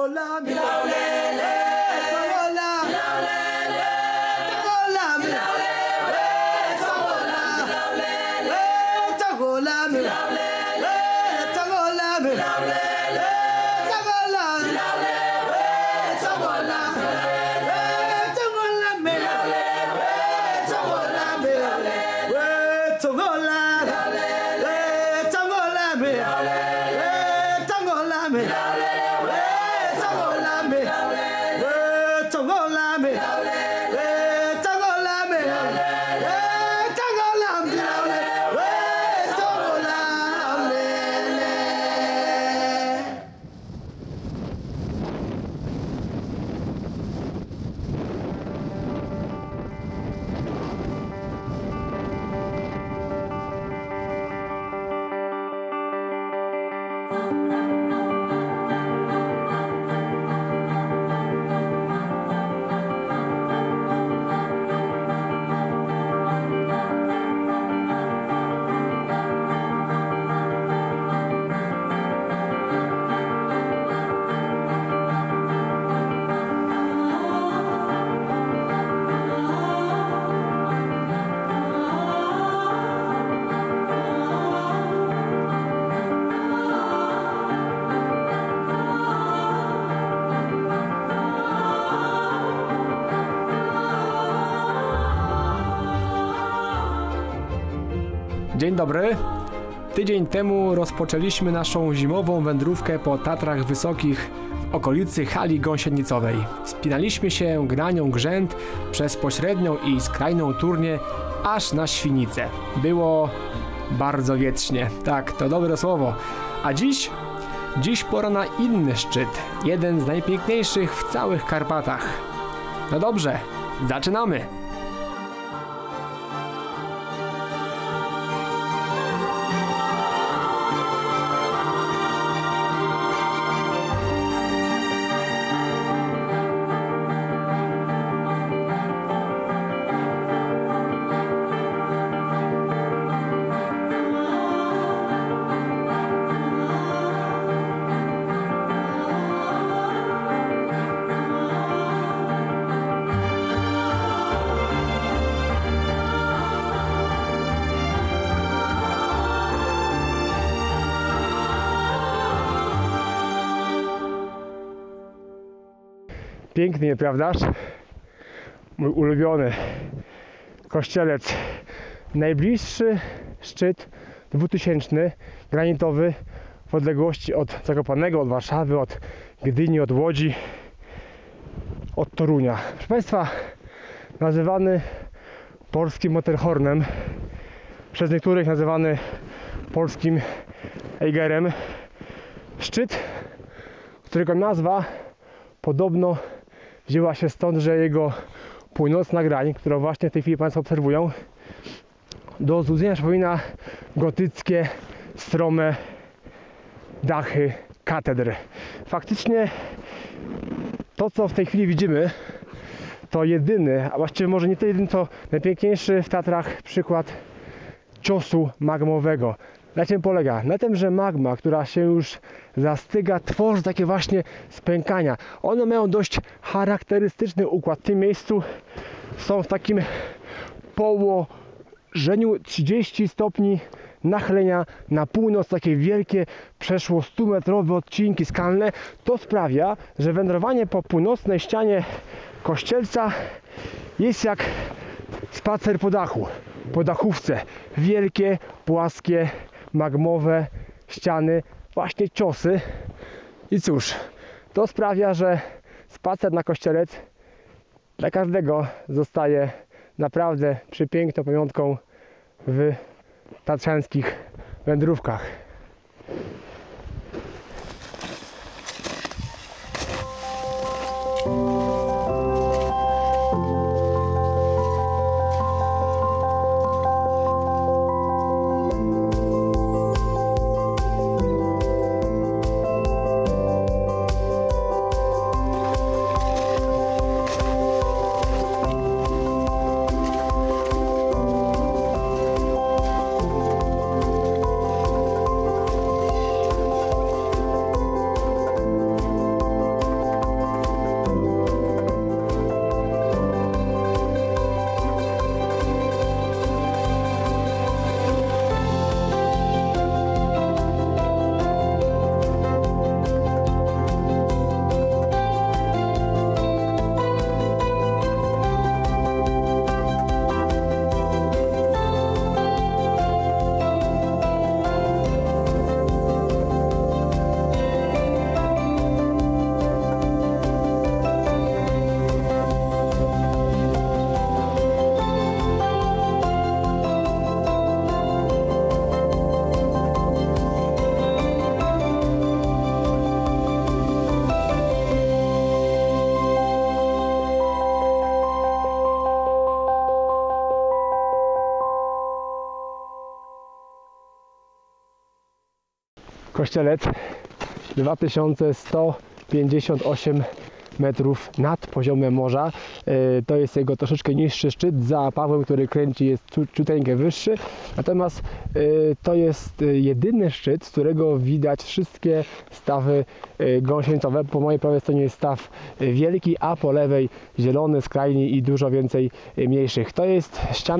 Dzień dobry. Tydzień temu rozpoczęliśmy naszą zimową wędrówkę po Tatrach Wysokich w okolicy hali gąsienicowej. Wspinaliśmy się Granią Grzęd przez pośrednią i skrajną Turnię aż na Świnicę. Było bardzo wietrznie. Tak, to dobre słowo. A dziś pora na inny szczyt. Jeden z najpiękniejszych w całych Karpatach. No dobrze, zaczynamy! Pięknie, prawdaż? Mój ulubiony Kościelec. Najbliższy szczyt 2000, granitowy, w odległości od Zakopanego, od Warszawy, od Gdyni, od Łodzi, od Torunia. Proszę Państwa, nazywany polskim Matterhornem, przez niektórych nazywany polskim Eigerem. Szczyt, którego nazwa podobno wzięła się stąd, że jego północna grań, którą właśnie w tej chwili Państwo obserwują, do złudzenia przypomina gotyckie, strome dachy katedr. Faktycznie to, co w tej chwili widzimy, to jedyny, a właściwie może nie to jedyny, to najpiękniejszy w Tatrach przykład ciosu magmowego. Na czym polega? Na tym, że magma, która się już zastyga, tworzy takie właśnie spękania. One mają dość charakterystyczny układ. W tym miejscu są w takim położeniu 30 stopni nachylenia na północ, takie wielkie, przeszło 100-metrowe odcinki skalne. To sprawia, że wędrowanie po północnej ścianie Kościelca jest jak spacer po dachu, po dachówce. Wielkie, płaskie, magmowe ściany, właśnie ciosy. I cóż, to sprawia, że spacer na Kościelec dla każdego zostaje naprawdę przepiękną pamiątką w tatrzańskich wędrówkach. kościelec 2158 metrów nad poziomem morza. To jest jego troszeczkę niższy szczyt. Za Pawłem, który kręci, jest ciuteńkę wyższy. Natomiast to jest jedyny szczyt, z którego widać wszystkie stawy gąsieńcowe. Po mojej prawej stronie jest staw wielki, a po lewej zielony, skrajni i dużo więcej mniejszych. To jest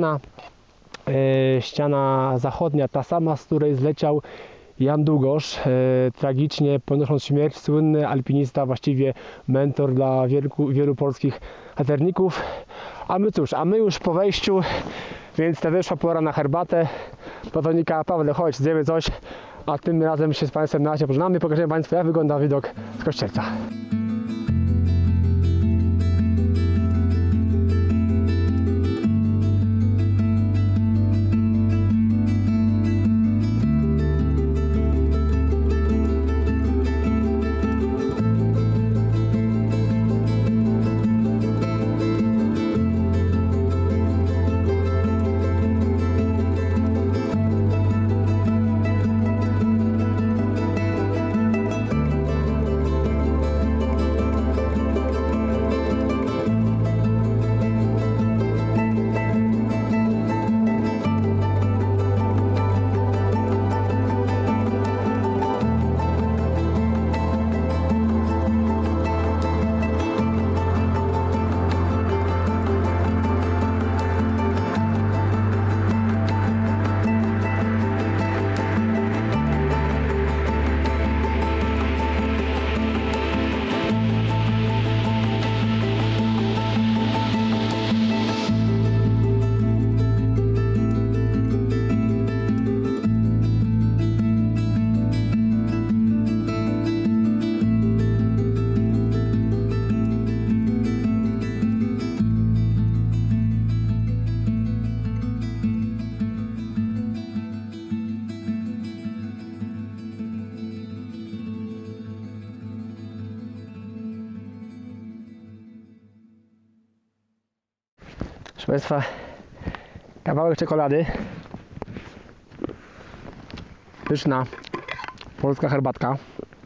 ściana zachodnia, ta sama, z której zleciał Jan Długosz, tragicznie ponosząc śmierć, słynny alpinista, właściwie mentor dla wielu polskich latarników. A my cóż, a my już po wejściu, więc nadeszła pora na herbatę. Platonika, Pawle, chodź, zjemy coś, a tym razem się z Państwem na razie pożegnamy. Pokażemy Państwu, jak wygląda widok z kościelca. Proszę Państwa, kawałek czekolady, pyszna polska herbatka.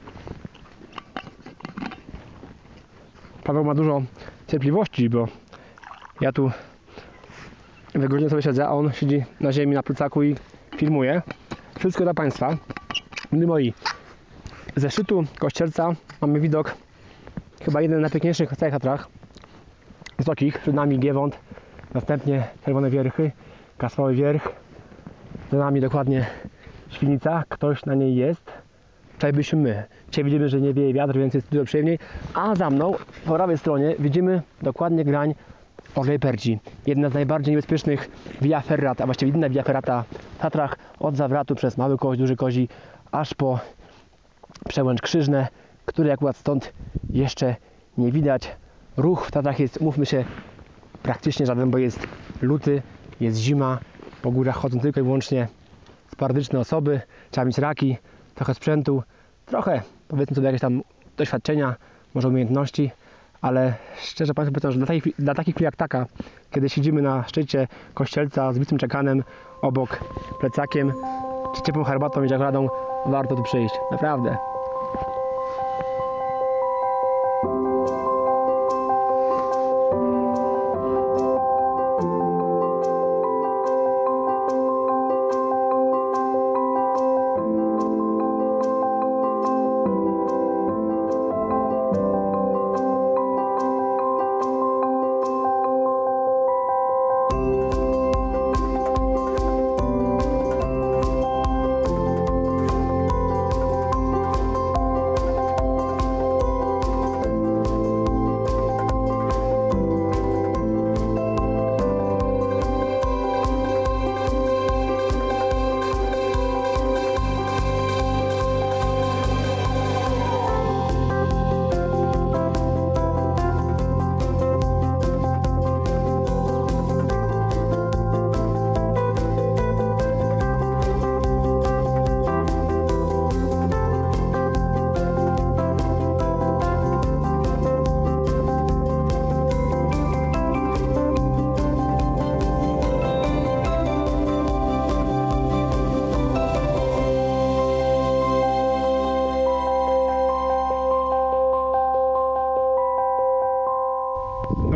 Paweł ma dużo cierpliwości, bo ja tu wygodnie sobie siedzę, a on siedzi na ziemi na plecaku i filmuje. Wszystko dla Państwa. Mili moi, ze szczytu kościelca mamy widok chyba jeden z najpiękniejszych w całych Tatrach. Wysokich, przed nami Giewont, następnie Czerwone Wierchy, Kaspały Wierch, za nami dokładnie Świnica, ktoś na niej jest. Tutaj byliśmy my. Dzisiaj widzimy, że nie wieje wiatr, więc jest dużo przyjemniej. A za mną, po prawej stronie, widzimy dokładnie grań Orlej Perci. Jedna z najbardziej niebezpiecznych Via Ferrata, a właściwie jedyna Via Ferrata w Tatrach, od Zawratu przez Mały Koź, Duży Kozi, aż po Przełęcz Krzyżne, który akurat stąd jeszcze nie widać. Ruch w Tatrach jest, umówmy się, praktycznie żaden, bo jest luty, jest zima, po górach chodzą tylko i wyłącznie sporadyczne osoby, trzeba mieć raki, trochę sprzętu, trochę, powiedzmy sobie, jakieś tam doświadczenia, może umiejętności, ale szczerze Państwu powiem, że dla takich chwil jak taka, kiedy siedzimy na szczycie kościelca z bistym czekanem obok plecakiem, czy ciepłą herbatą i czekoladą, warto tu przyjść, naprawdę.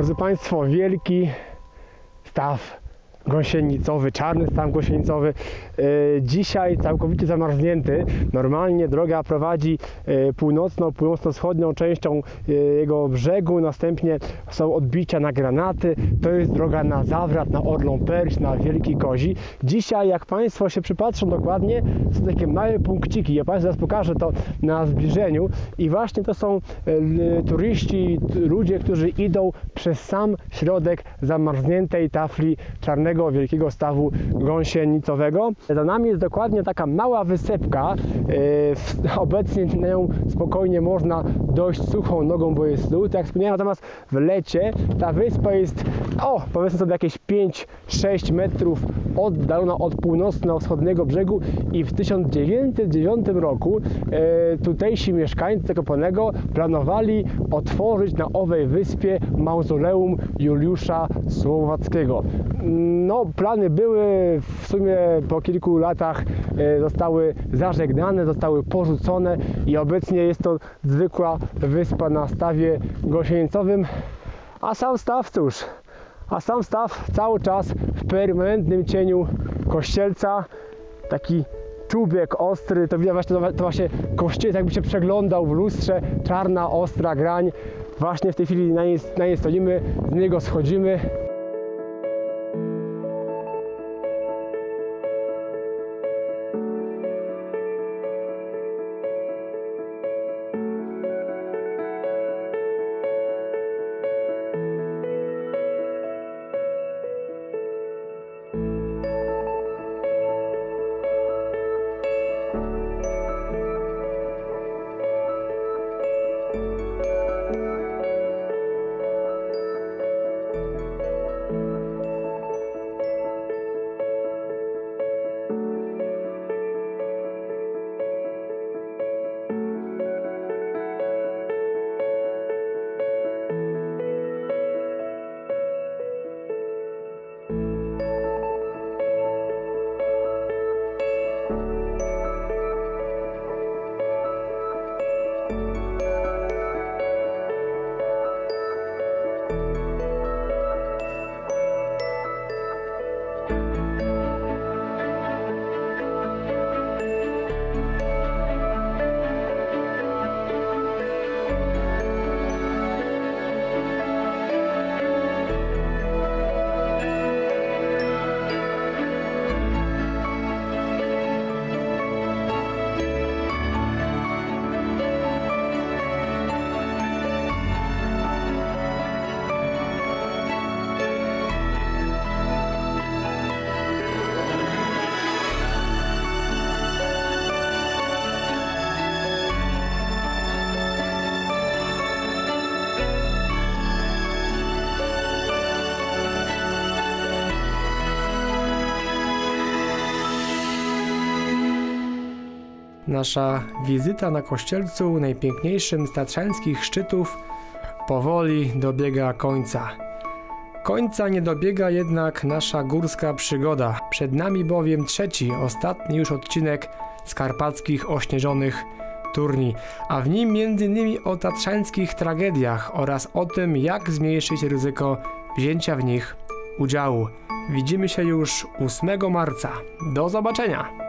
Drodzy Państwo, wielki staw gąsienicowy, czarny staw gąsienicowy, dzisiaj całkowicie zamarznięty. Normalnie droga prowadzi północno-wschodnią częścią jego brzegu, następnie są odbicia na Granaty, to jest droga na Zawrat, na Orlą Perś, na Wielki Kozi. Dzisiaj, jak Państwo się przypatrzą dokładnie, są takie małe punkciki, ja Państwu zaraz pokażę to na zbliżeniu i właśnie to są turyści, ludzie, którzy idą przez sam środek zamarzniętej tafli czarnego wielkiego stawu gąsienicowego. Za nami jest dokładnie taka mała wysepka. Obecnie na nią spokojnie można dojść suchą nogą, bo jest lód. Jak wspomniałem, natomiast w lecie ta wyspa jest, powiedzmy sobie, jakieś 5-6 metrów oddalona od północno-wschodniego brzegu i w 1909 roku tutejsi mieszkańcy Zakopanego planowali otworzyć na owej wyspie mauzoleum Juliusza Słowackiego. No, plany były, w sumie po kilku latach zostały zażegnane, zostały porzucone i obecnie jest to zwykła wyspa na stawie gąsienicowym, a sam staw cały czas w permanentnym cieniu Kościelca, taki czubek ostry, to widać właśnie Kościelec jakby się przeglądał w lustrze, czarna, ostra grań, właśnie w tej chwili na niej stoimy, z niego schodzimy. Nasza wizyta na Kościelcu, najpiękniejszym z tatrzańskich szczytów, powoli dobiega końca. Końca nie dobiega jednak nasza górska przygoda. Przed nami bowiem trzeci, ostatni już odcinek z karpackich ośnieżonych turni, a w nim m.in. o tatrzańskich tragediach oraz o tym, jak zmniejszyć ryzyko wzięcia w nich udziału. Widzimy się już 8 marca. Do zobaczenia!